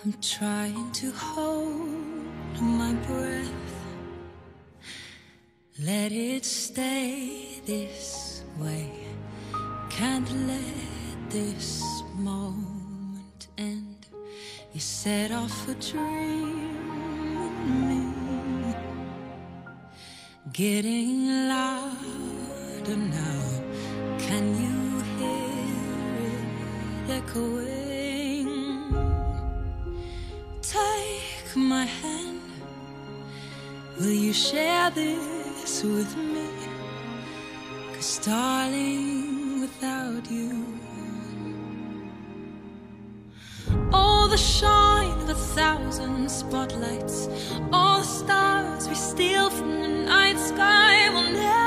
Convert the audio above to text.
I'm trying to hold my breath. Let it stay this way. Can't let this moment end. You set off a dream in me, getting louder now. Can you hear it echoing? Take my hand. Will you share this with me? 'Cause darling, without you, all the shine of 1,000 spotlights, all the stars we steal from the night sky will never